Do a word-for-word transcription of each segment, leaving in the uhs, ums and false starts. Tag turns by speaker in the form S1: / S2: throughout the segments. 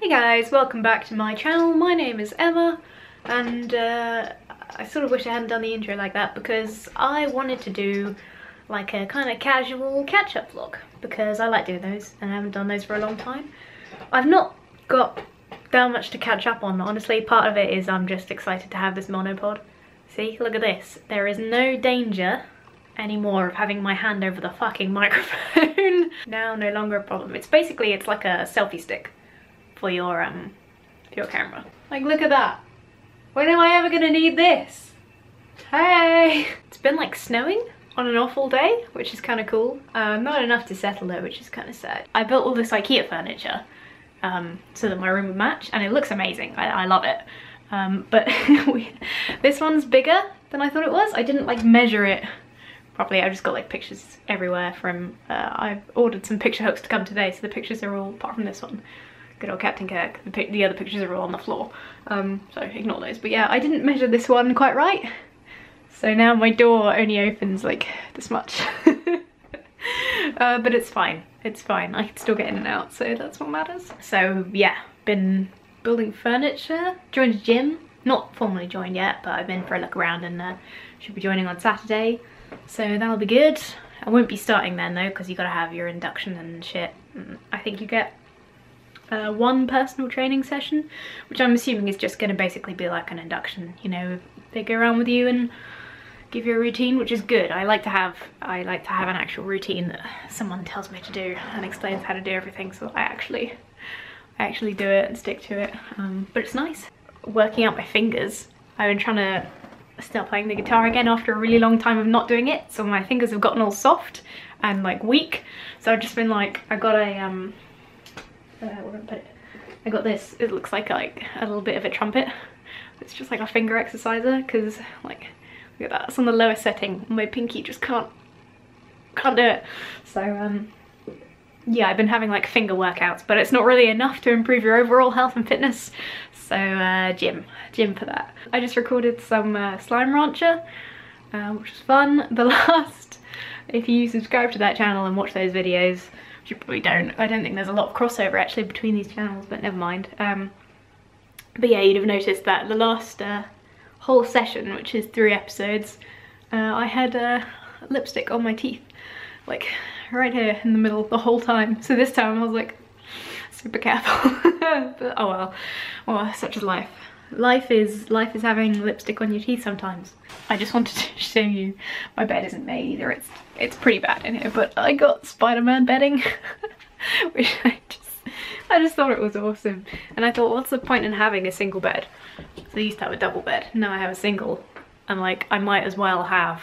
S1: Hey guys, welcome back to my channel. My name is Emma and uh, I sort of wish I hadn't done the intro like that because I wanted to do like a kind of casual catch-up vlog because I like doing those and I haven't done those for a long time. I've not got that much to catch up on, honestly. Part of it is I'm just excited to have this monopod. See, look at this. There is no danger anymore of having my hand over the fucking microphone. Now no longer a problem. It's basically, it's like a selfie stick for your um for your camera. Like, look at that. When am I ever gonna need this? Hey! It's been like snowing on and off all day, which is kind of cool. Uh, not enough to settle though, which is kind of sad. I built all this IKEA furniture um, so that my room would match, and it looks amazing. I, I love it. Um, but we, this one's bigger than I thought it was. I didn't like measure it properly. I just got like pictures everywhere from, uh, I've ordered some picture hooks to come today, so the pictures are all, apart from this one, good old Captain Kirk, the, the other pictures are all on the floor, um, so ignore those. But yeah, I didn't measure this one quite right, so now my door only opens like this much. uh, but it's fine, it's fine, I can still get in and out, so that's what matters. So yeah, been building furniture, joined a gym, not formally joined yet, but I've been for a look around and uh, should be joining on Saturday, so that'll be good. I won't be starting then though, because you gotta have your induction and shit. I think you get Uh, one personal training session, which I'm assuming is just going to basically be like an induction. You know, they go around with you and give you a routine, which is good. I like to have I like to have an actual routine that someone tells me to do and explains how to do everything, so I actually I actually do it and stick to it. Um, but it's nice working out my fingers. I've been trying to start playing the guitar again after a really long time of not doing it, so my fingers have gotten all soft and like weak. So I've just been like, I got a um. Uh, we're gonna put it. I got this, it looks like like a little bit of a trumpet. It's just like a finger exerciser, because like, look at that, it's on the lowest setting. My pinky just can't, can't do it. So um, yeah, I've been having like finger workouts, but it's not really enough to improve your overall health and fitness. So uh, gym, gym for that. I just recorded some uh, Slime Rancher, uh, which was fun. The last, if you subscribe to that channel and watch those videos, you probably don't. I don't think there's a lot of crossover actually between these channels, but never mind. Um, but yeah, you'd have noticed that the last uh, whole session, which is three episodes, uh, I had uh, lipstick on my teeth, like right here in the middle the whole time. So this time I was like super careful. But oh well, well, such is life. Life is life is having lipstick on your teeth sometimes. I just wanted to show you, my bed isn't made either. It's it's pretty bad in here, but I got Spider-Man bedding, which I just I just thought it was awesome. And I thought, what's the point in having a single bed? So I used to have a double bed. Now I have a single. I'm like, I might as well have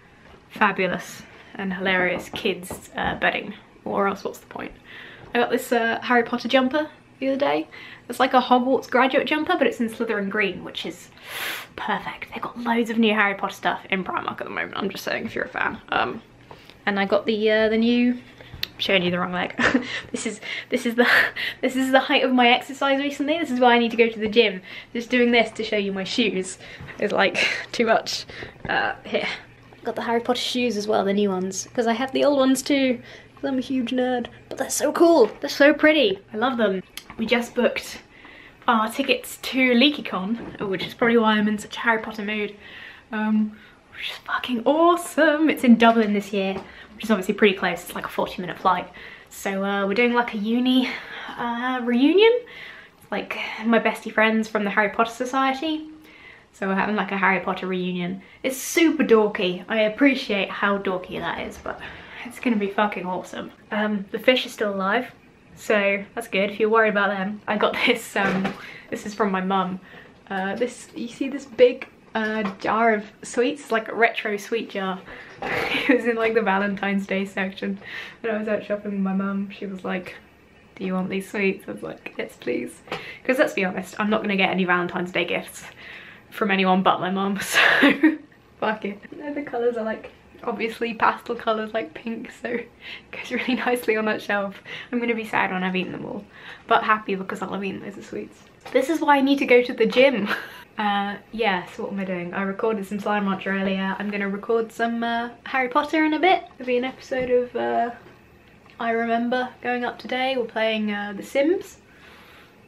S1: fabulous and hilarious kids uh, bedding, or else what's the point? I got this uh, Harry Potter jumper the other day. It's like a Hogwarts graduate jumper, but it's in Slytherin green, which is perfect. They've got loads of new Harry Potter stuff in Primark at the moment, I'm just saying if you're a fan. Um, and I got the uh, the new, I'm showing you the wrong leg. this is this is the this is the height of my exercise recently. This is why I need to go to the gym. Just doing this to show you my shoes is like too much. Uh, here, got the Harry Potter shoes as well, the new ones, because I have the old ones too. Because I'm a huge nerd, but they're so cool. They're so pretty. I love them. We just booked our tickets to LeakyCon, which is probably why I'm in such a Harry Potter mood, um, which is fucking awesome. It's in Dublin this year, which is obviously pretty close. It's like a forty minute flight. So uh, we're doing like a uni uh, reunion. It's like my bestie friends from the Harry Potter Society. So we're having like a Harry Potter reunion. It's super dorky. I appreciate how dorky that is, but it's gonna be fucking awesome. Um, the fish is still alive, so that's good if you're worried about them. I got this, um, this is from my mum. Uh, this, you see this big uh, jar of sweets? It's like a retro sweet jar. It was in like the Valentine's Day section. When I was out shopping with my mum, she was like, do you want these sweets? I was like, yes please. Because let's be honest, I'm not gonna get any Valentine's Day gifts from anyone but my mum, so fuck it. The colours are like, obviously pastel colours like pink, so it goes really nicely on that shelf. I'm gonna be sad when I've eaten them all, but happy because I'll have eaten loads of sweets. This is why I need to go to the gym. Uh, yeah, so what am I doing? I recorded some Slime Rancher earlier. I'm gonna record some uh, Harry Potter in a bit. There'll be an episode of uh, I Remember going up today. We're playing uh, The Sims.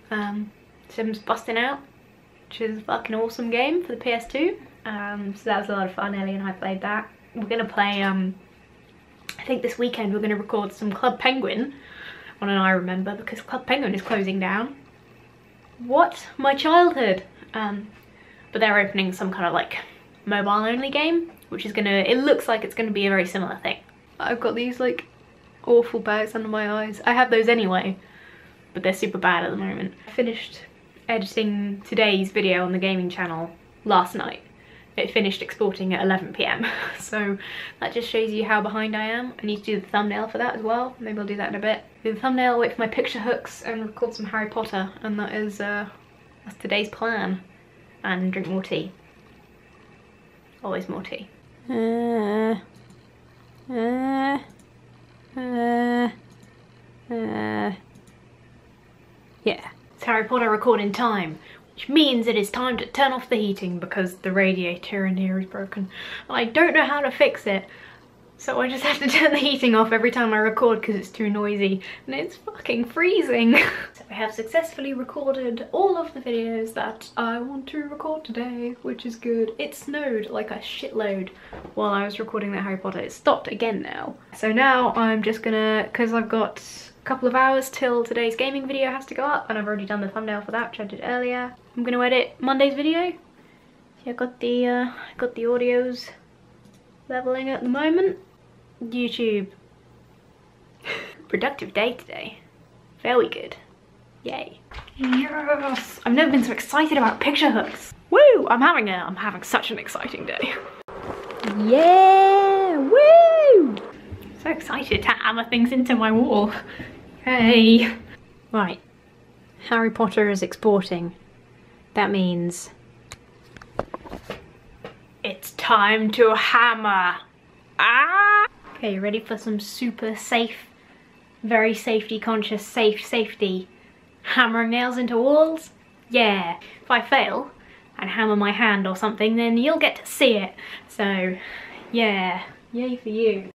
S1: Um, Sims Busting Out, which is a fucking awesome game for the P S two. Um, so that was a lot of fun. Ellie and I played that. We're gonna play, um, I think this weekend we're gonna record some Club Penguin. One and I remember, because Club Penguin is closing down. What? My childhood. Um, but they're opening some kind of like mobile only game, which is gonna, it looks like it's gonna be a very similar thing. I've got these like awful bags under my eyes. I have those anyway, but they're super bad at the moment. I finished editing today's video on the gaming channel last night. It finished exporting at eleven p m so that just shows you how behind I am. I need to do the thumbnail for that as well. Maybe I'll do that in a bit. Do the thumbnail, wait for my picture hooks, and record some Harry Potter, and that is uh, that's today's plan. And drink more tea. Always more tea. Uh, uh, uh, uh, yeah. It's Harry Potter recording time. Which means it is time to turn off the heating because the radiator in here is broken. I don't know how to fix it, so I just have to turn the heating off every time I record because it's too noisy and it's fucking freezing. So I have successfully recorded all of the videos that I want to record today, which is good. It snowed like a shitload while I was recording that Harry Potter. It stopped again now. So now I'm just gonna, because I've got couple of hours till today's gaming video has to go up, and I've already done the thumbnail for that, which I did earlier. I'm gonna edit Monday's video. See, I got the uh, got the audios leveling at the moment. YouTube. Productive day today. Very good. Yay. Yes! I've never been so excited about picture hooks. Woo! I'm having a I'm having such an exciting day. Yeah! Woo! So excited to hammer things into my wall. Hey. Right. Harry Potter is exporting. That means it's time to hammer. Ah! Okay, you ready for some super safe, very safety conscious, safe safety hammering nails into walls? Yeah. If I fail and hammer my hand or something, then you'll get to see it. So, yeah. Yay for you.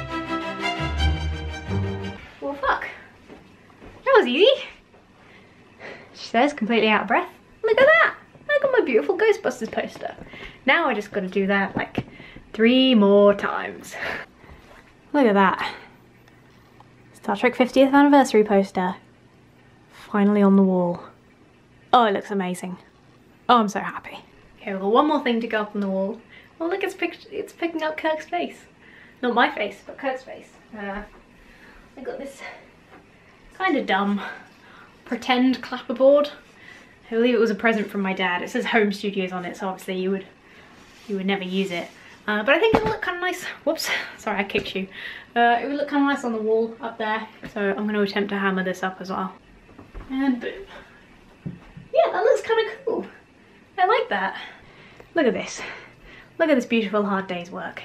S1: Well, fuck. That was easy. She says, completely out of breath. Look at that. I got my beautiful Ghostbusters poster. Now I just gotta do that like three more times. Look at that. Star Trek fiftieth anniversary poster. Finally on the wall. Oh, it looks amazing. Oh, I'm so happy. Okay, well, one more thing to go up on the wall. Oh, look, it's, pick it's picking up Kirk's face. Not my face, but Kirk's face. Uh, I got this kind of dumb pretend clapperboard. I believe it was a present from my dad. It says Home Studios on it, so obviously you would you would never use it. Uh, but I think it'll look kind of nice. Whoops, sorry, I kicked you. Uh, it would look kind of nice on the wall up there. So I'm going to attempt to hammer this up as well. And boom. Yeah, that looks kind of cool. I like that. Look at this. Look at this beautiful hard day's work.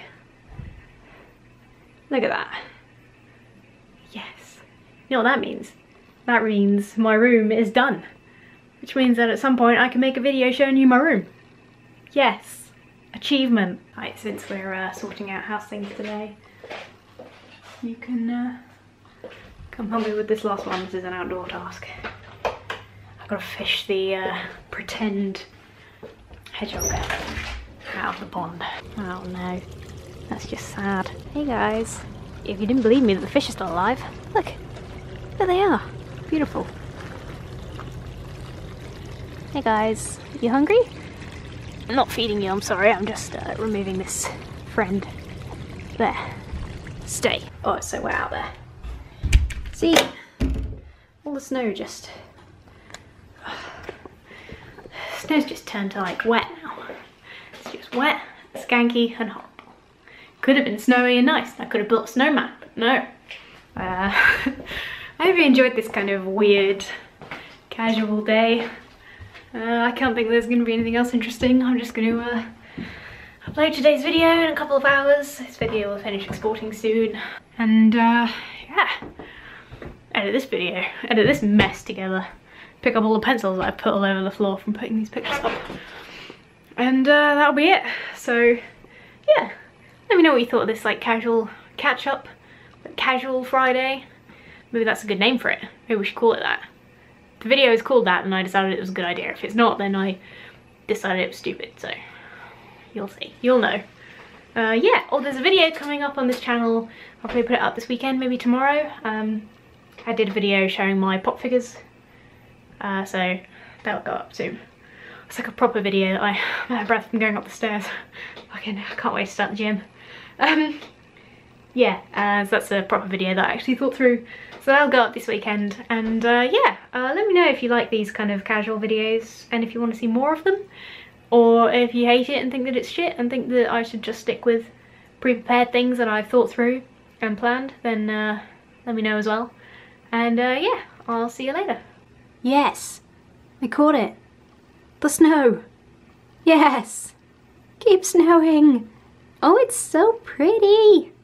S1: Look at that. Yes. You know what that means? That means my room is done. Which means that at some point I can make a video showing you my room. Yes. Achievement. Right, since we're uh, sorting out house things today, you can uh, come help me with this last one. This is an outdoor task. I've got to fish the uh, pretend hedgehog out of the pond. Oh no, that's just sad. Hey guys, if you didn't believe me that the fish are still alive, look, there they are. Beautiful. Hey guys, you hungry? I'm not feeding you, I'm sorry, I'm just uh, removing this friend. There. Stay. Oh, it's so wet out there. See? All the snow just... Snow's just turned to like wet now. It's just wet, skanky and horrible. Could have been snowy and nice. I could have built a snowman, but no. Uh, I hope you enjoyed this kind of weird, casual day. Uh, I can't think there's going to be anything else interesting. I'm just going to uh, upload today's video in a couple of hours. This video will finish exporting soon. And uh, yeah, edit this video, edit this mess together. Pick up all the pencils that I've put all over the floor from putting these pictures up. And uh, that'll be it. So yeah, let me know what you thought of this like casual catch up, like casual Friday. Maybe that's a good name for it. Maybe we should call it that. the video is called that, then I decided it was a good idea. If it's not, then I decided it was stupid, so you'll see. You'll know. Uh, yeah, oh, there's a video coming up on this channel. I'll probably put it up this weekend, maybe tomorrow. Um, I did a video showing my pop figures, uh, so that'll go up soon. It's like a proper video. I, I'm out of breath from going up the stairs. Fucking, I can't wait to start the gym. Um, yeah, uh, so that's a proper video that I actually thought through. So that'll go up this weekend, and uh, yeah, uh, let me know if you like these kind of casual videos and if you want to see more of them, or if you hate it and think that it's shit and think that I should just stick with pre-prepared things that I've thought through and planned, then uh, let me know as well. And uh, yeah, I'll see you later. Yes, I caught it. The snow. Yes, keep snowing. Oh, it's so pretty.